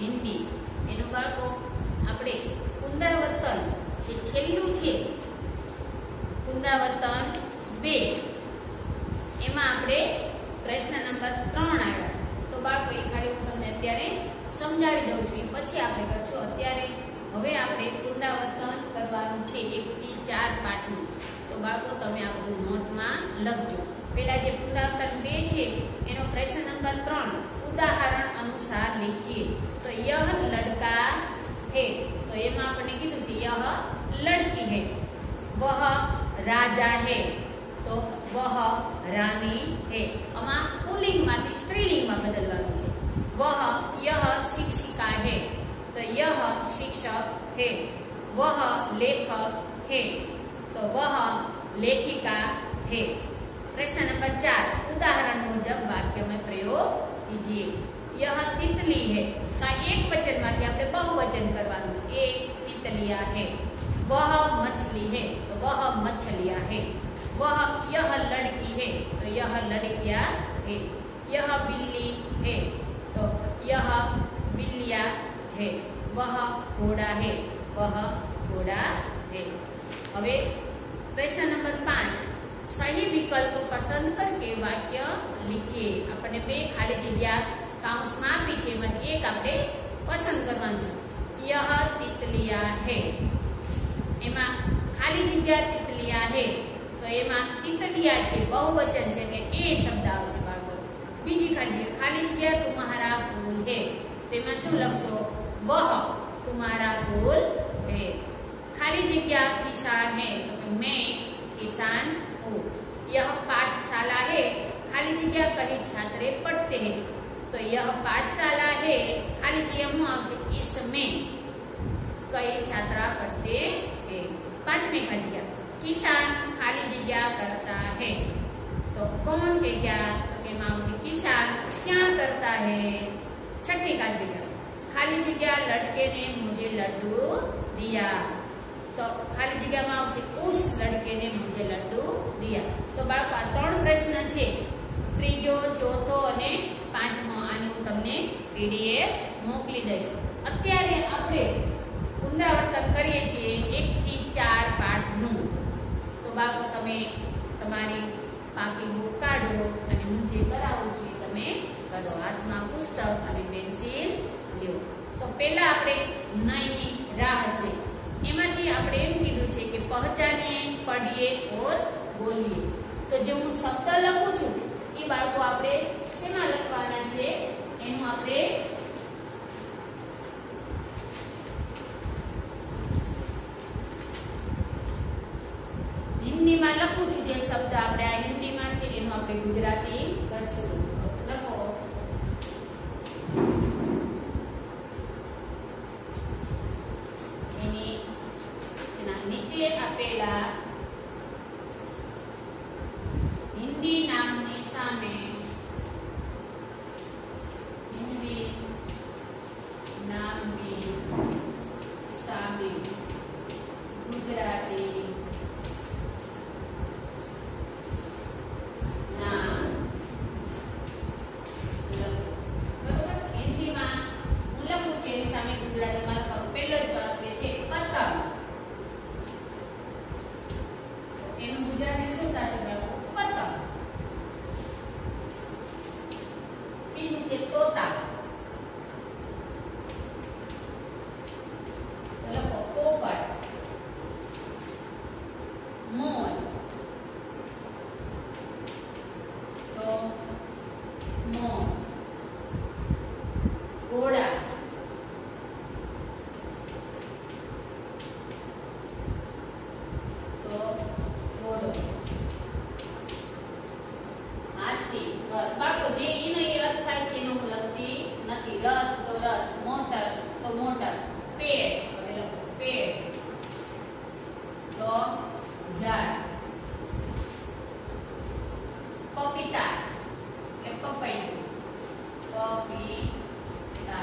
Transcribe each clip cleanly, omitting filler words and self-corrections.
हिंदी एनु बाळको आपणे पुनरावर्तन जे छेल्लुं छे पुनरावर्तन 2 एमां आपणे प्रश्न नंबर 3 આવ્યો तो बाळको એ ખાલી હું તમને અત્યારે સમજાવી દઉં છું પછી આપણે કરશું અત્યારે હવે આપણે પુનરાવર્તન કરવાનું છે 1 થી 4 પાઠનું તો બાળકો તમે આ બધું નોટમાં લખજો પહેલા જે પુનરાવર્તન 2 છે એનો પ્રશ્ન નંબર 3 उदाहरण अनुसार लिखिए तो यह लड़का है तो एमां आपने कीधुं छे यह लड़की है वह राजा है तो वह रानी है आमां पुल्लिंग मांथी स्त्रीलिंग में बदलवानुं छे वह यह शिक्षिका है तो यह शिक्षक है वह लेखक है तो वह लेखिका है प्रश्न नंबर 4 उदाहरण मुजब वाक्य में प्रयोग कीजिए यह तितली है का एक वचन मांथी आपणे बहुवचन करवानुं छे एक तितलिया है वह मछली है तो वह मछलियां है वह यह लड़की है तो यह लड़कियां है यह बिल्ली है तो यह बिल्लियां है वह घोड़ा है वह घोड़ा है हवे प्रश्न नंबर 5 सही विकल्प पसंद करके वाक्य लिखिए अपने बे खाली जग्या काउंस में आपी छे एमांथी एक आपणे पसंद करवानुं छे यह तितलिया है एमां खाली जग्या तितलिया है तो एमां तितलिया छे बहुवचन छे એટલે ए शब्द आवशे बाळको बीजी खाली जग्या तुम्हारा फूल है तेमां शुं लखशो वह तुम्हारा फूल है खाली जग्या किसान है तो मैं किसान हूँ यह पाठशाला है खाली जगह कहीं छात्र पढ़ते हैं तो यह पाठशाला है खाली जगह आवशे इसमें कई छात्र पढ़ते हैं 5वीं खाली जगह किसान खाली जगह करता है तो कौन के क्या तो के आवशे किसान क्या करता है 6वीं खाली जगह खाली जगह लड़के ने मुझे लड्डू दिया तो खाली जगह में आवशे उस लड़के ने मुझे लड्डू दिया तो बाळको आ 3 प्रश्न छे त्रीजो चौथो अने पांचमो आने हूँ तमने पीडीएफ मोकली दईश अत्यारे आपणे पुनरावर्तन करीए छीए 1 થી 4 पाठनुं तो बाळको तमे तमारी पाकी बुक काढो अने हूँ जे करावुं छुं ए तमे करो हाथमां पुस्तक अने पेन्सिल ल्यो तो पहेला आपणे नई राह छे एमांथी आपणे एम कीधुं छे के पहचानिए पढ़िए और बोलिए तो जे हूँ शब्द लखुं छुं ई बाळको आपणे शेमां लखवाना छे एनुं आपणे हिंदी में लखुं छुं जे शब्द आपणे आ हिंदी में छे एनुं आपणे गुजराती करशुं लखो नीचे आपेला हिंदी नामनी सामे हिंदी नामनी सामे गुजराती नाम बराबर हिंदी में हूँ लखुं छुं एनी सामे गुजराती में लखो पहेलो ज वाक्य छे पतंग एनु गुजराती शुं थशे बाळको पतंग बीजुं छे तोता तो लखो पोपट मोर तो मोर घोड़ा तो घोड़ो हाथी बाळको जे एनो ए अर्थ थाय छे एनो लखती नथी रथ तो रथ मोटर तो मोटर पेड़ હવે લખો पेड़ तो झाड़ पपीता એટલે પપૈયું पपीता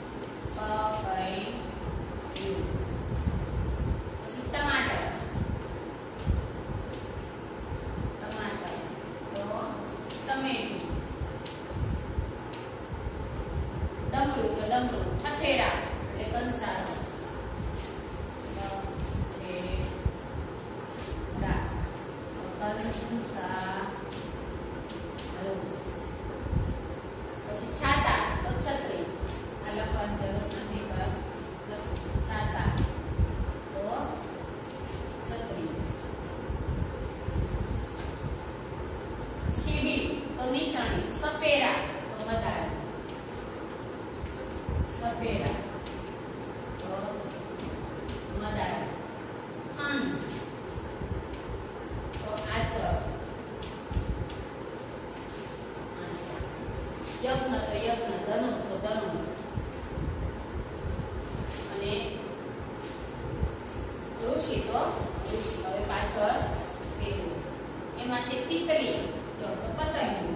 पपैયું પછી ટમાટર टमाटर तो टमेटो ડમરું તો ડમરું, ઠઠેરા એટલે કંસારો, પછી છાતા તો છત્રી, આ લખવાની જરૂર નથી પણ લખું છાતા તો છત્રી, સીડી તો નિશાની, સપેરા તો મદાર, સપેરા તો મદાર, થાન તો આચર, યજ્ઞ તો યજ્ઞ, ધનુષ તો ધનુષ, અને ઋષિ તો ઋષિ. હવે પાછળ પેલું એમાં છે તિતલી તો પતંગ,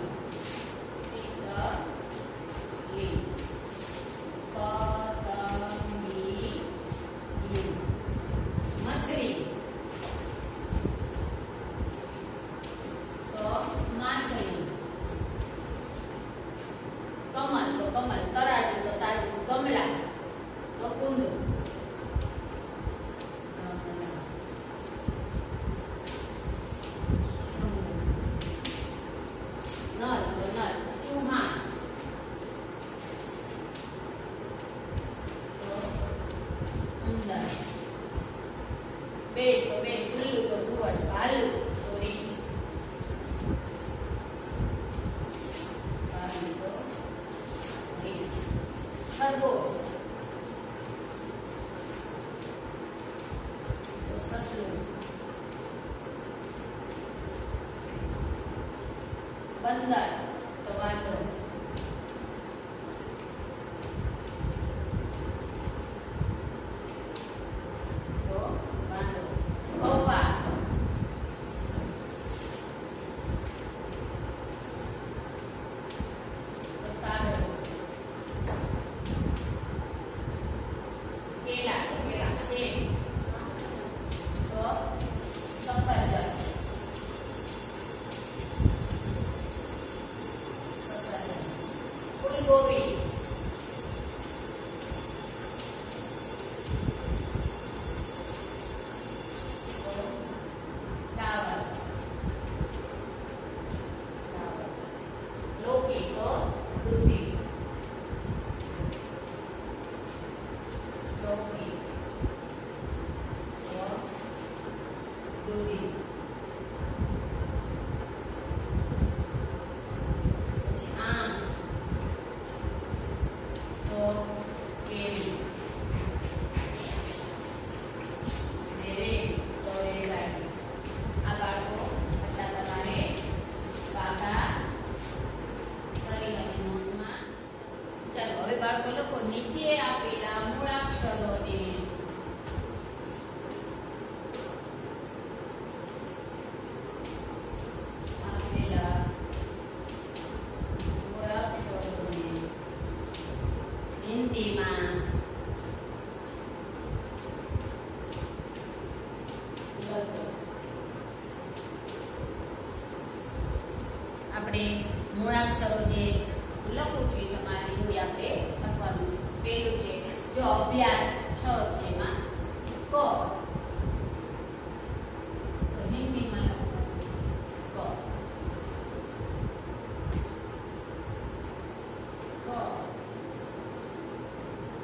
તિતલી પતંગી, મછલી તો માછલી, કમલ તો કમલ, તરાજુ તો તાજુ, ગમલા તો કુંડું, નલ તો નલ, ચૂહા તો ઉંદર, બેડ તો બેડ, ભૂલું તો ભુવન, ભાલું તો રીંછ, ખરગોશ તો સસલું, બંદર તો વાંદરો, તો વાંદરો, કૌવા તો કાગડો, કેલા તો કેલા, સેબ તો સફરજન, સફરજન, ફૂલગોબી તો ટાવર, લોકી તો દૂધી, લોકી તો દૂધી, પછી આમ તો કેરી, અને રેલ તો રેલગાડી. આ બાળકો આટલા તમારે પાકા કરી અને નોટમાં. ચાલો હવે બાળકો લખો નીચે આપેલા મૂળાક્ષરોને હિન્દીમાં આપણે મૂળાક્ષરો જે લખવું છે તમારે હિન્દી આપણે લખવાનું છે. પેલું છે જો અભ્યાસ 6 છે એમાં ક, તો હિન્દીમાં લખવાનું ક, ક,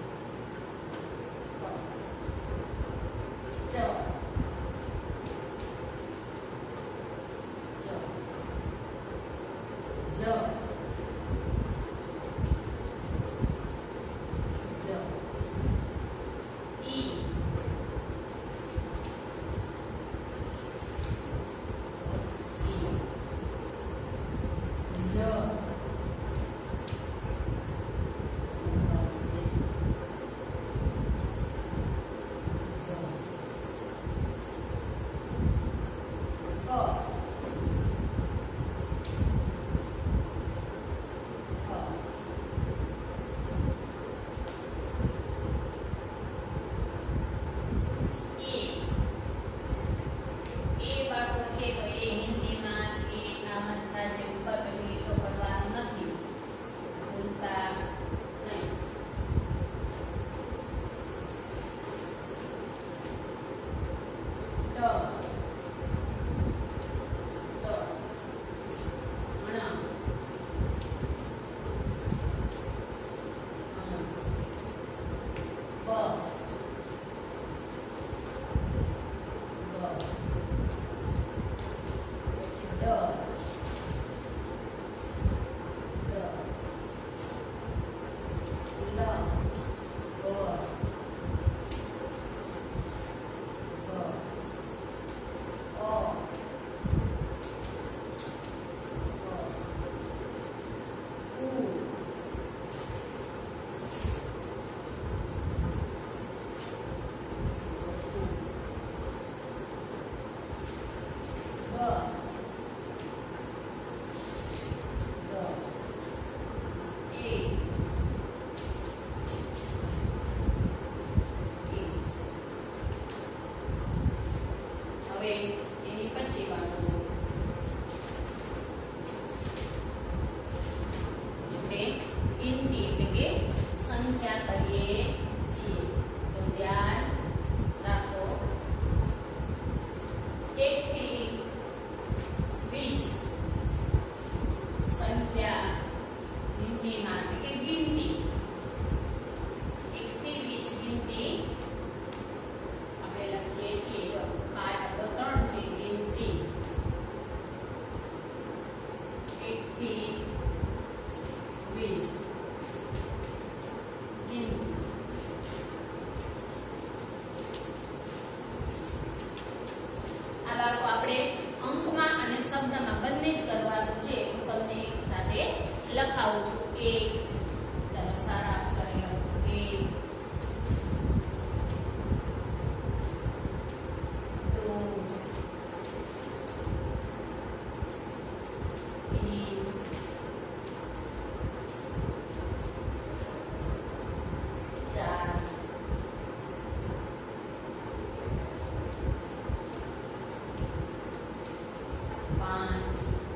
गिनती એટલે કે સંખ્યા કરીએ છીએ તો ધ્યાન રાખો 1 થી 20 સંખ્યા હિન્દીમાં એટલે કે ગિનતી 1 થી 20 ગિનતી આપણે લખીએ છીએ તો પાઠ તો 3 છે ગિનતી 1 થી 20 આ બાળકો આપણે અંકમાં અને શબ્દમાં બંને જ કરવાનું છે હું તમને એક સાથે લખાવું છું એક ચાલો સારા અક્ષરે લખો એક દો तीन चार पाँच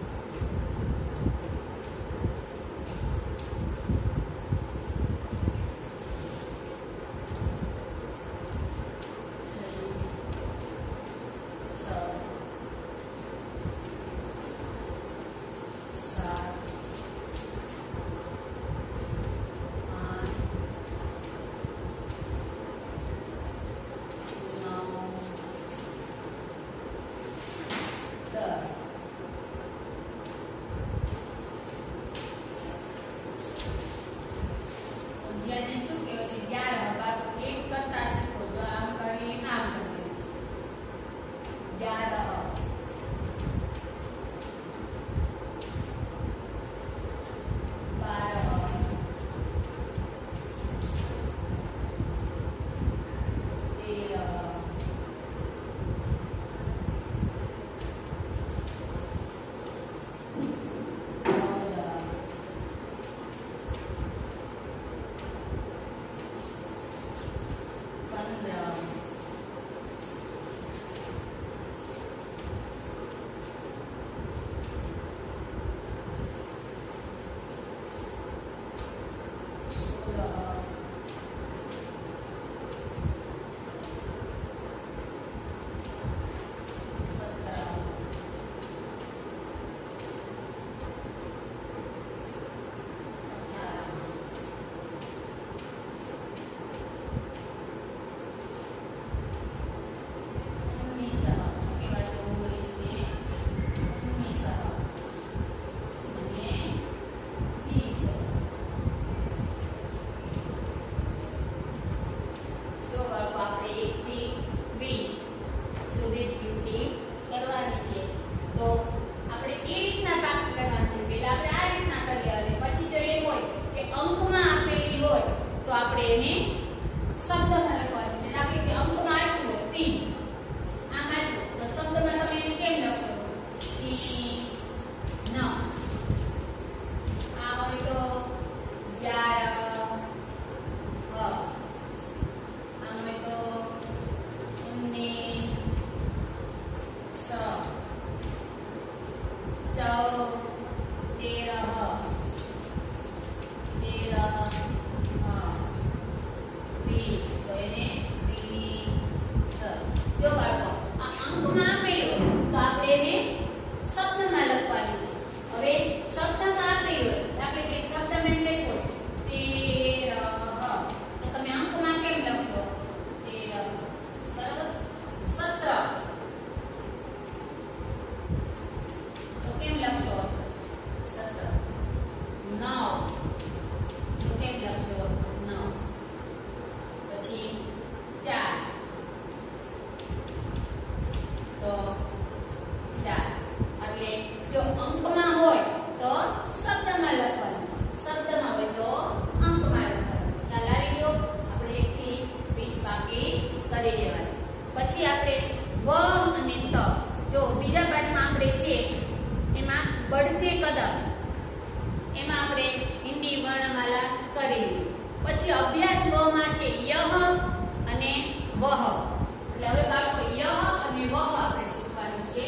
પછી અભ્યાસ બ માં છે યહ અને વહ. એટલે હવે બાળકો યહ અને વહ આપણે શીખવાનું છે.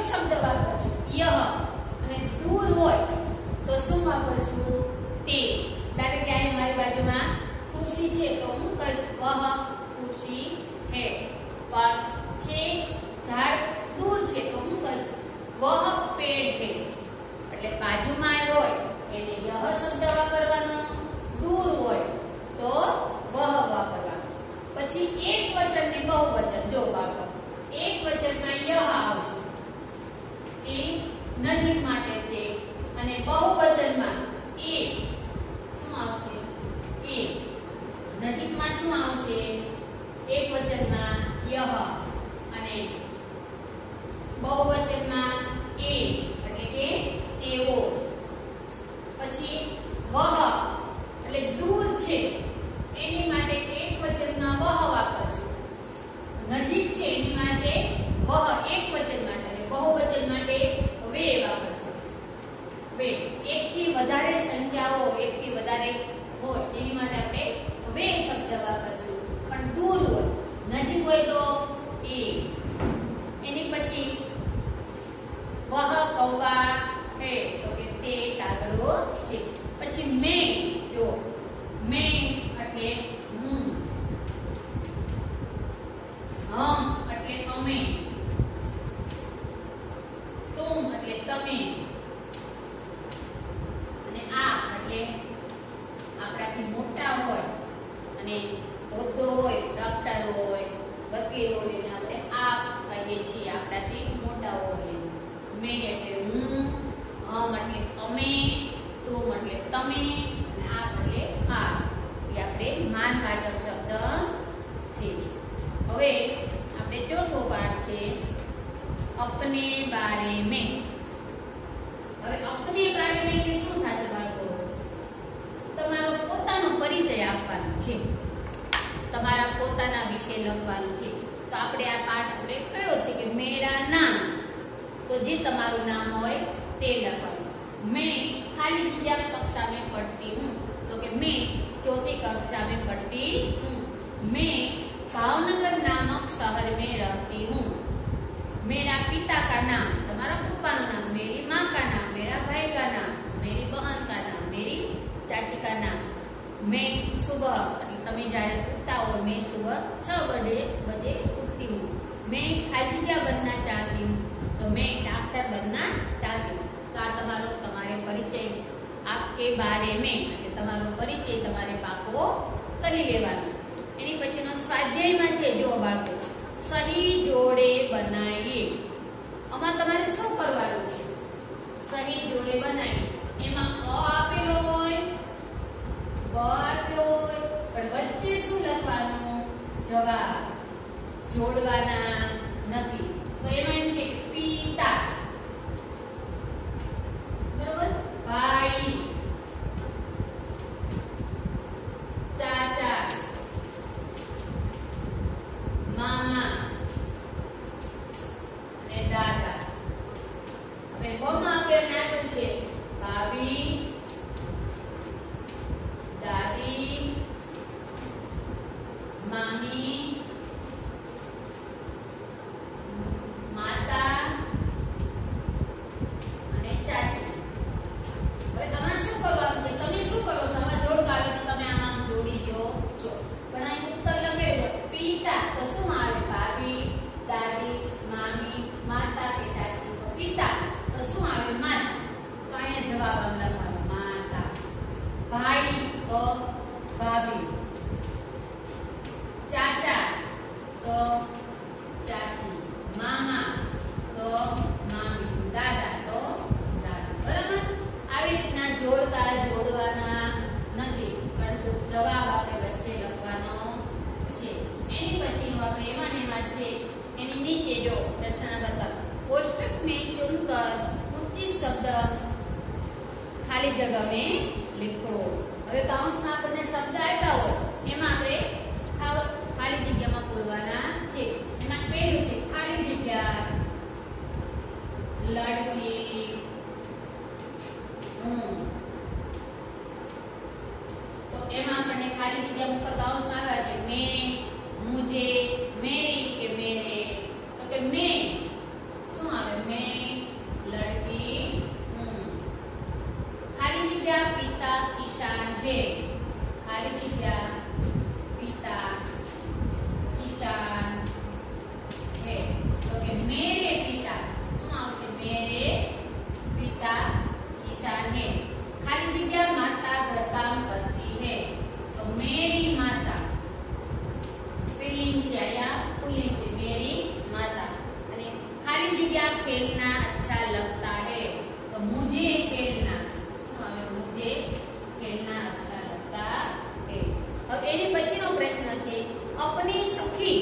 શબ્દ વાપરશું યહ, અને દૂર હોય તો શું વાપરશું તે. દાખલા કે અહીં મારી બાજુમાં ખુરશી છે તો હું કહીશ વહ ખુરશી હે. પણ છે ઝાડ દૂર છે તો હું કહીશ વહ પેડ હે. એટલે બાજુમાં હોય એને યહ શબ્દ વાપરવાનો, દૂર હોય તો વહ વાપરવાનો. પછી એક વચન ને બહુવચન. જો બાળકો એક વચનમાં યહ આવશે એ નજીક માટે તે, અને બહુવચનમાં એ શું આવશે એ. નજીકમાં શું આવશે એક વચનમાં યહ, અને બહુવચનમાં એ એટલે કે તેઓ. પછી વહ એટલે દૂર છે એની માટે એક વચનમાં વહ વાપરશું. નજીક છે એની માટે વહ એક વચન માટે, અને બહુવચન માટે વે વાપરશું. વે. એકથી વધારે સંખ્યાઓ, એકથી વધારે હોય એની માટે આપણે વે શબ્દ વાપરશું. પણ દૂર હોય, નજીક હોય તો એ. એની પછી વહ કૌવા હે તો કે તે કાગડો છે. પછી મેં. જો મેં એટલે હું, હમ એટલે અમે, તુમ એટલે તમે, અને આ એટલે આપણાથી મોટા હોય અને હોદ્દો હોય, ડોક્ટર હોય, વકીલ હોય એને આપણે આપ કહીએ છીએ, આપણાથી મોટા હોય. મેં એટલે હું, હમ એટલે અમે, તુમ એટલે તમે, અને આપ એટલે આ. એ આપણે માનવાચક શબ્દ છે. હવે આપણે ચોથો પાઠ છે અપને બારે મેં. હવે અપને બારે મેં એટલે શું થશે બાળકો? તમારો પોતાનો પરિચય આપવાનો છે, તમારા પોતાના વિશે લખવાનું છે. તો આપણે આ પાઠ આપણે કયો છે કે મેરા નામ. તો જે તમારું નામ હોય તે લખવાનું. मैं खाली जगह कक्षा में पढ़ती हूँ तो कि मैं चौथी कक्षा में पढ़ती हूँ. मैं भावनगर नामक शहर में रहती हूँ. मेरा पिता का नाम, तुम्हारा पप्पा का नाम, मेरी माँ का नाम, मेरा भाई का नाम, मेरी बहन का नाम, मेरी चाची का नाम. मैं सुबह तमे जारे उठता हो, मैं सुबह 6 बजे उठती हूँ. मैं खाली जगह बनना चाहती हूँ तो मैं डॉक्टर बनना चाहती हूँ. तो आ તમારો તમારે પરિચય આપકે બારે મેં એટલે તમારો પરિચય તમારે પાકો કરી લેવાનો. એની પછીનો સ્વાધ્યાયમાં છે જો બાળકો સહી જોડે બનાવીએ. આમાં તમારે શું કરવાનું છે? સહી જોડે બનાવી. એમાં અ આપેલો હોય, બ આપેલો હોય, પણ વચ્ચે શું લખવાનું? જવાબ. જોડવાના નથી. તો એમાં એમ છે પિતા, બરોબર, ભાઈ, ચાચા, મામા અને દાદા. હવે બમાં આપણે નાખ્યું છે ભાભી, દાદી, મામી, માતા અને ચાચી. હવે આમાં શું કરવાનું છે? તમે શું કરો છો? આમાં જોડકા આવે તો તમે આમાં જોડી દો છો. પણ અહીં ઉત્તર લખેલું પિતા તો શું આવે? ભાભી, દાદી, મામી, માતા કે ચાચી. તો પિતા તો શું આવે? માતા. તો અહીંયા જવાબ આમ લખવાનો માતા. ભાઈ તો ભાભી, ચાચા તો ચાચી, મામા તો મામી, દાદા તો દાદા. બરાબર? આવી રીતના જોડકા જોડવાના નથી, પરંતુ જવાબ આપણે વચ્ચે લખવાનો છે. એની પછીનું આપણે એમાં છે એની નીચે જો પ્રશ્ન નંબર कोष्टक में चुनकर उचित शब्द खाली जगह में लिखो. હવે કાઉન્સમાં આપણને શબ્દ આપ્યા હોય એમાં આપણે ખાલી જગ્યામાં પૂરવાના છે. એમાં પહેલું છે ખાલી જગ્યા લડકી, હું. તો એમાં આપણને ખાલી જગ્યા ઉપર કાઉન્સમાં આવ્યા છે મેં, મુझे, मेरी કે मेरे. તો કે મેં શું આવે? મેં क्या खेलना अच्छा लगता है? तो मुझे खेलना, શું આવે? मुझे खेलना अच्छा लगता है. હવે એની પછીનો પ્રશ્ન છે अपनी सखी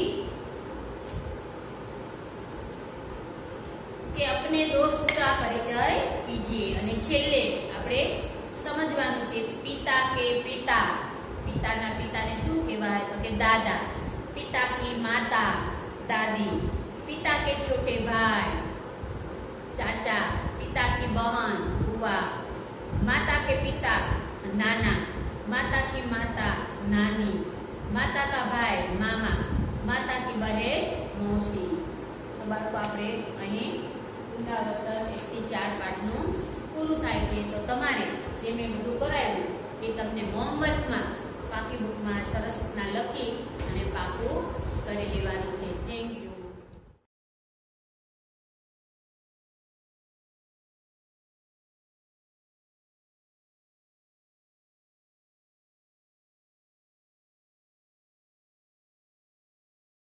કે अपने दोस्त का परिचय कीजिए. અને છેલ્લે આપણે સમજવાનું છે પિતા કે પિતા, પિતાના પિતાને શું કહેવાય? તો કે દાદા. પિતા કી માતા दादी. पिता के छोटे भाई चाचा. पिता की बहन बुआ. माता के पिता नाना. माता की माता नानी. माता का भाई मामा. माता की बहन मौसी. तो बाळको આપણે અહીં પુનરાવર્તન 1 થી 4 પાઠનું પૂરું થાય છે. તો તમારે જે મેં બધું કરાવ્યું એ તમને હોમવર્કમાં પાકી બુકમાં સરસ રીતના લખી અને પાકું કરી લેવાનું છે. Thank you.